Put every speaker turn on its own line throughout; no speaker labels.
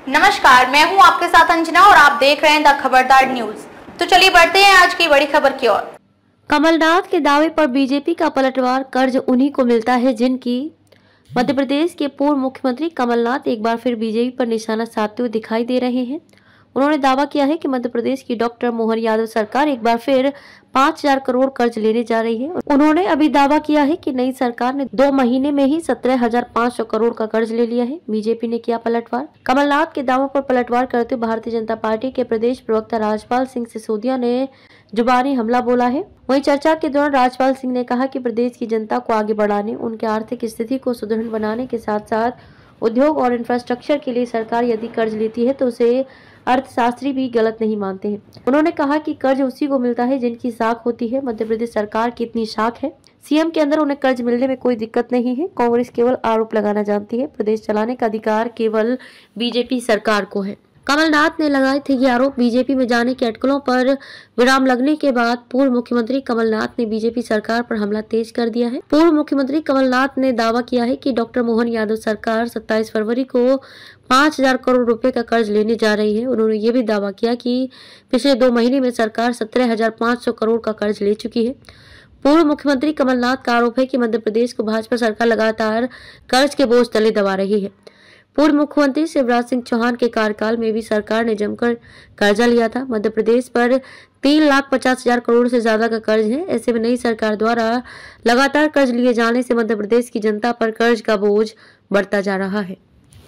नमस्कार, मैं हूं आपके साथ अंजना और आप देख रहे हैं द खबरदार न्यूज। तो चलिए बढ़ते हैं आज की बड़ी खबर की ओर।
कमलनाथ के दावे पर बीजेपी का पलटवार, कर्ज उन्हीं को मिलता है जिनकी। मध्य प्रदेश के पूर्व मुख्यमंत्री कमलनाथ एक बार फिर बीजेपी पर निशाना साधते हुए दिखाई दे रहे हैं। उन्होंने दावा किया है कि मध्य प्रदेश की डॉक्टर मोहन यादव सरकार एक बार फिर 5,000 करोड़ कर्ज लेने जा रही है। उन्होंने अभी दावा किया है कि नई सरकार ने 2 महीने में ही 17,500 करोड़ का कर्ज ले लिया है। बीजेपी ने किया पलटवार। कमलनाथ के दावों पर पलटवार करते हुए भारतीय जनता पार्टी के प्रदेश प्रवक्ता राजपाल सिंह सिसोदिया ने जुबानी हमला बोला है। वहीं चर्चा के दौरान राजपाल सिंह ने कहा कि प्रदेश की जनता को आगे बढ़ाने, उनके आर्थिक स्थिति को सुदृढ़ बनाने के साथ साथ उद्योग और इंफ्रास्ट्रक्चर के लिए सरकार यदि कर्ज लेती है तो उसे अर्थशास्त्री भी गलत नहीं मानते हैं। उन्होंने कहा कि कर्ज उसी को मिलता है जिनकी साख होती है। मध्य प्रदेश सरकार की इतनी साख है, सीएम के अंदर उन्हें कर्ज मिलने में कोई दिक्कत नहीं है। कांग्रेस केवल आरोप लगाना जानती है, प्रदेश चलाने का अधिकार केवल बीजेपी सरकार को है। कमलनाथ ने लगाए थे ये आरोप। बीजेपी में जाने के अटकलों पर विराम लगने के बाद पूर्व मुख्यमंत्री कमलनाथ ने बीजेपी सरकार पर हमला तेज कर दिया है। पूर्व मुख्यमंत्री कमलनाथ ने दावा किया है कि डॉक्टर मोहन यादव सरकार 27 फरवरी को 5,000 करोड़ रुपए का कर्ज लेने जा रही है। उन्होंने ये भी दावा किया कि पिछले 2 महीने में सरकार 17,500 करोड़ का कर्ज ले चुकी है। पूर्व मुख्यमंत्री कमलनाथ का आरोप है कि मध्य प्रदेश को भाजपा सरकार लगातार कर्ज के बोझ तले दबा रही है। पूर्व मुख्यमंत्री शिवराज सिंह चौहान के कार्यकाल में भी सरकार ने जमकर कर्जा लिया था। मध्य प्रदेश पर 3,50,000 करोड़ से ज्यादा का कर्ज है। ऐसे में नई सरकार द्वारा लगातार कर्ज लिए जाने से मध्य प्रदेश की जनता पर कर्ज का बोझ बढ़ता जा रहा है।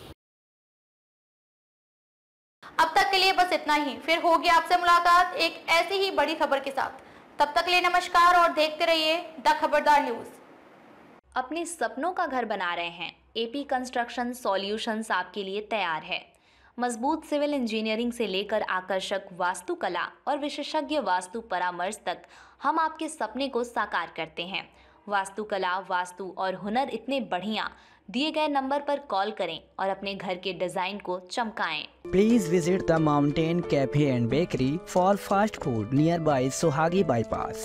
अब तक के लिए बस इतना ही, फिर होगी आपसे मुलाकात एक ऐसी ही बड़ी खबर के साथ। तब तक के लिए नमस्कार और देखते रहिए द खबरदार न्यूज।
अपने सपनों का घर बना रहे हैं? एपी कंस्ट्रक्शन सॉल्यूशंस आपके लिए तैयार है। मजबूत सिविल इंजीनियरिंग से लेकर आकर्षक वास्तुकला और विशेषज्ञ वास्तु परामर्श तक हम आपके सपने को साकार करते हैं। वास्तुकला, वास्तु और हुनर इतने बढ़िया, दिए गए नंबर पर कॉल करें और अपने घर के डिजाइन को चमकाएं।
Please visit the Mountain Cafe and Bakery for fast food nearby Sohagi Bypass.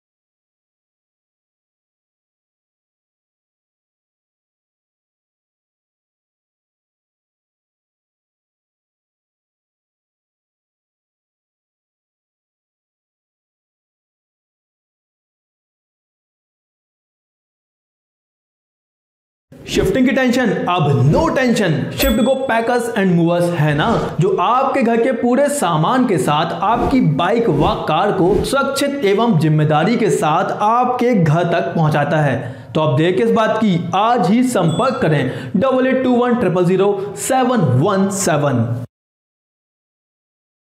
Shifting की टेंशन अब no tension. Shift Go packers and movers है ना, जो आपके घर के पूरे सामान के साथ आपकी बाइक व कार को सुरक्षित एवं जिम्मेदारी के साथ आपके घर तक पहुंचाता है। तो अब देर किस बात की, आज ही संपर्क करें 8821 000 717।